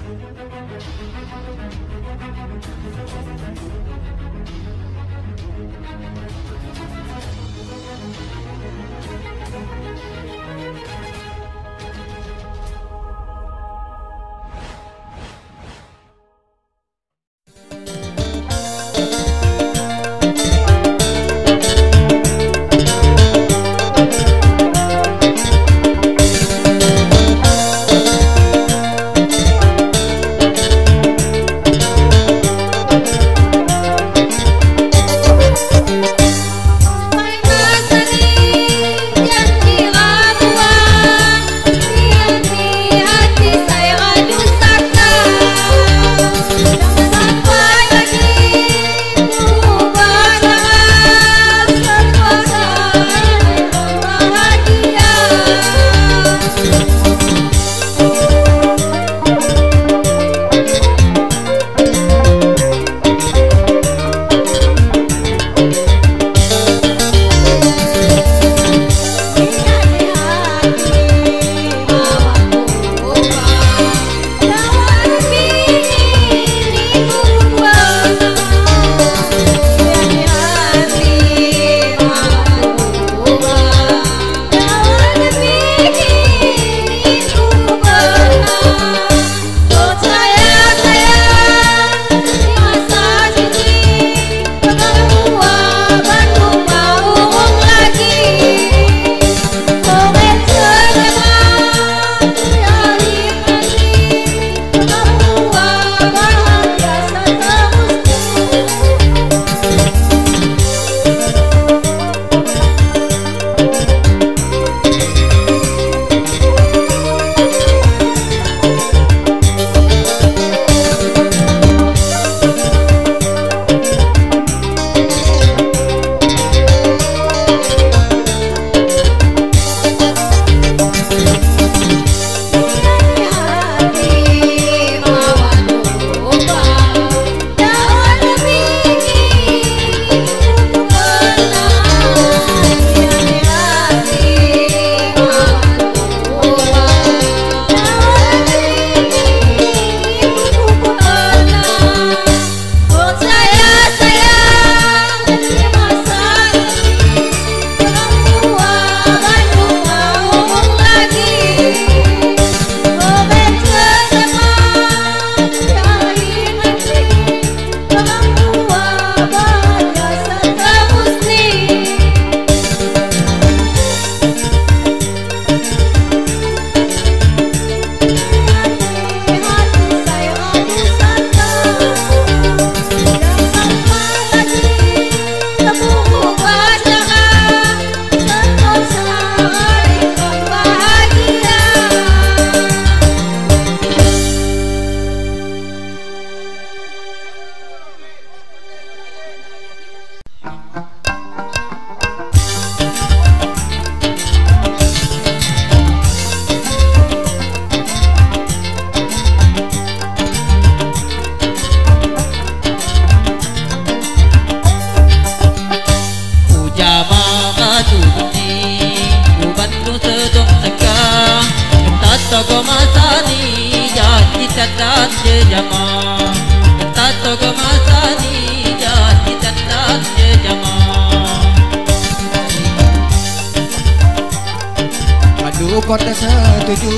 Kota setuju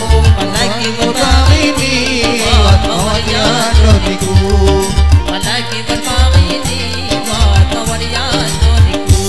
Malaki berbangini Wat mawarian doniku Malaki berbangini Wat mawarian doniku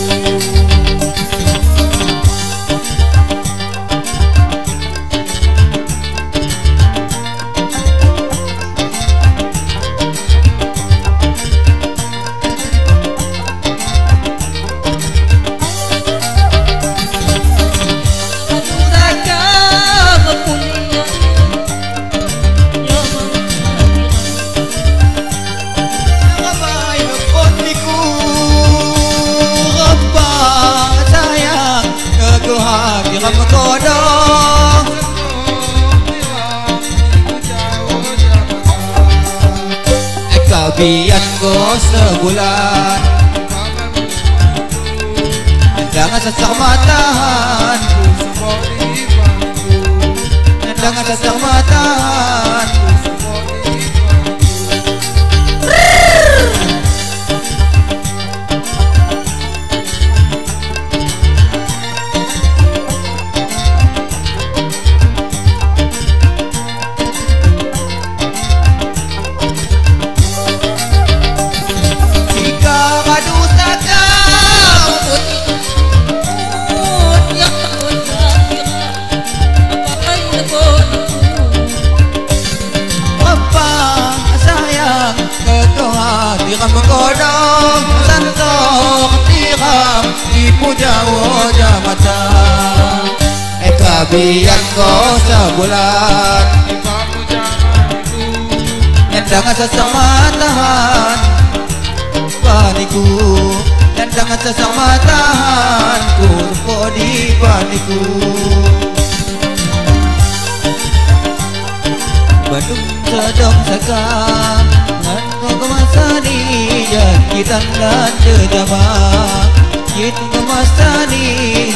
Bian go sebulan Jangan sesak matahan Jangan sesak matahan puja wajah mata. Kabian kau sebulan Nyandangan sesama tahan paniku, nyandangan sesama tahan kurpo di paniku. Bandung sedang sakam nganu kemasani jakitan dan jejabah gitu kemasani.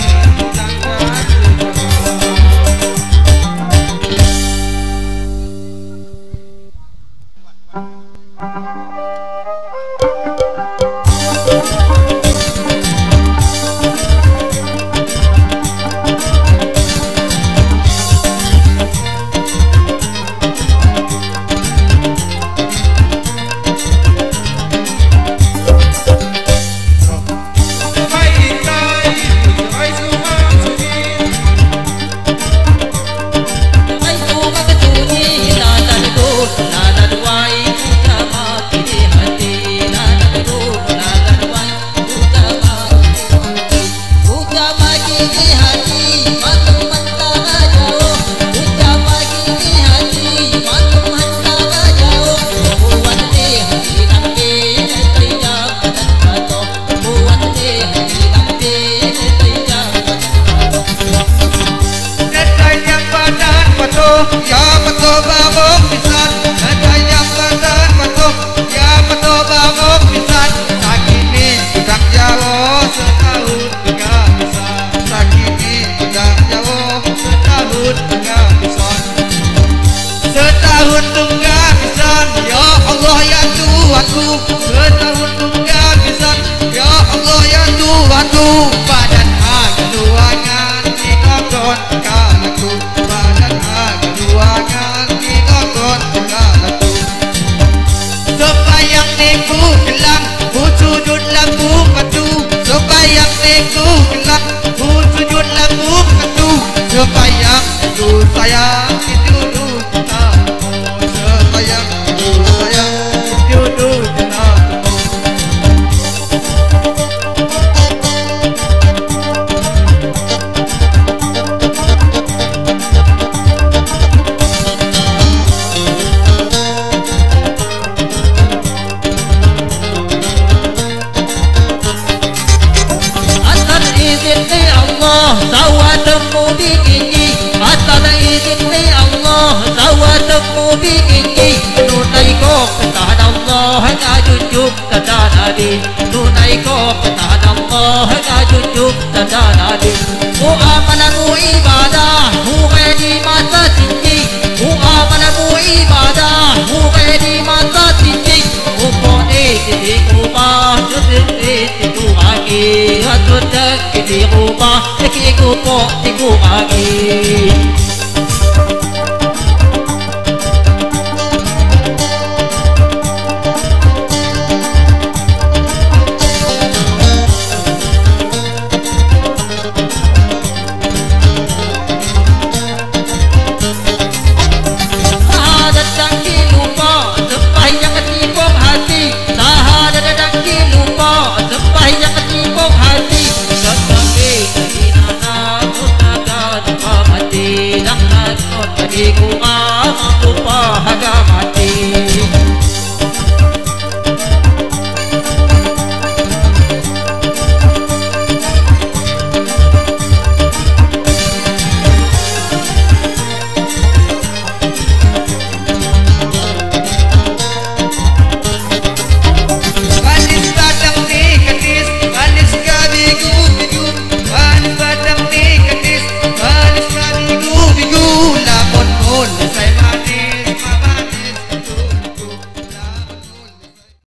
Setahun tunggal pisan, ya Allah ya Tuhanku. Setahun tunggal pisan, ya Allah ya Tuhanku. Badan keluangan dikakon kalaku, badan keluangan dikakon kalaku. Sembayang niku gelang, ku sujud lagu patu. Sembayang niku gelang, ku sujud lagu patu. Sembayang itu sayang itu tunai ko ketahan Allah ngajunjung tanda nabi. Ku amanamu ibadah, ku di mata tinggi. Ku amanamu ibadah, ku di mata tinggi. Ku poni di rumah, jadi di lagi. Hatun di rumah, di ku po di ku lagi.